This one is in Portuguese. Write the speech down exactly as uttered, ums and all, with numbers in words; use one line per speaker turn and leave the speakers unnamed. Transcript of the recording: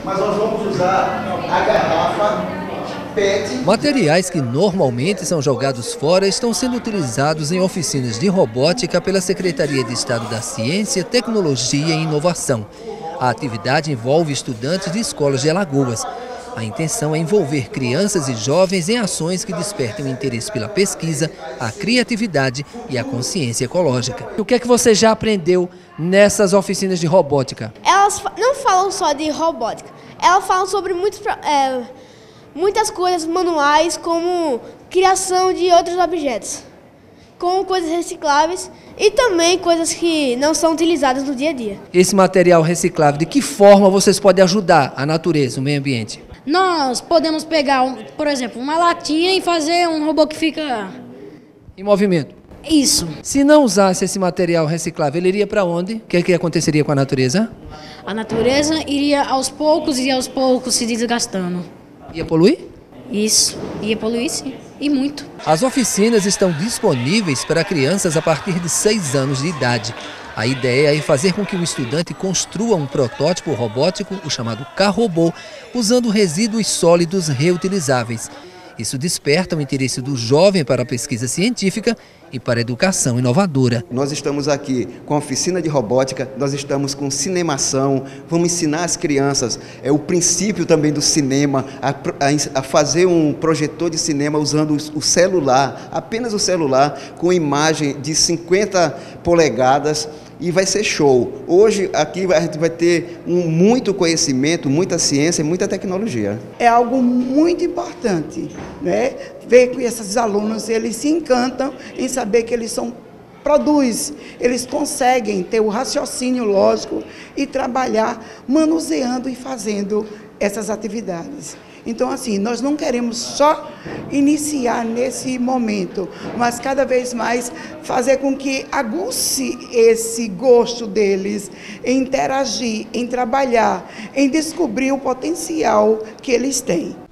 mas nós vamos usar a garrafa P E T.
Materiais que normalmente são jogados fora estão sendo utilizados em oficinas de robótica pela Secretaria de Estado da Ciência, Tecnologia e Inovação. A atividade envolve estudantes de escolas de Alagoas. A intenção é envolver crianças e jovens em ações que despertem o interesse pela pesquisa, a criatividade e a consciência ecológica. O que é que você já aprendeu nessas oficinas de robótica?
Elas não falam só de robótica, elas falam sobre muitos, é, muitas coisas manuais, como criação de outros objetos, como coisas recicláveis e também coisas que não são utilizadas no dia a dia.
Esse material reciclável, de que forma vocês podem ajudar a natureza, o meio ambiente?
Nós podemos pegar, um, por exemplo, uma latinha e fazer um robô que fica
em movimento.
Isso.
Se não usasse esse material reciclável, ele iria para onde? O que, é que aconteceria com a natureza?
A natureza iria aos poucos e aos poucos se desgastando.
Ia poluir?
Isso, ia poluir sim, e muito.
As oficinas estão disponíveis para crianças a partir de seis anos de idade. A ideia é fazer com que o estudante construa um protótipo robótico, o chamado carro-robô, usando resíduos sólidos reutilizáveis. Isso desperta o interesse do jovem para a pesquisa científica e para a educação inovadora.
Nós estamos aqui com a oficina de robótica, nós estamos com cinemação, vamos ensinar as crianças é, o princípio também do cinema, a, a, a fazer um projetor de cinema usando o, o celular, apenas o celular, com imagem de cinquenta polegadas. E vai ser show. Hoje aqui a gente vai ter um, muito conhecimento, muita ciência e muita tecnologia.
É algo muito importante, né? Ver que esses alunos eles se encantam em saber que eles são produz, eles conseguem ter o raciocínio lógico e trabalhar manuseando e fazendo essas atividades. Então, assim, nós não queremos só iniciar nesse momento, mas cada vez mais fazer com que aguce esse gosto deles em interagir, em trabalhar, em descobrir o potencial que eles têm.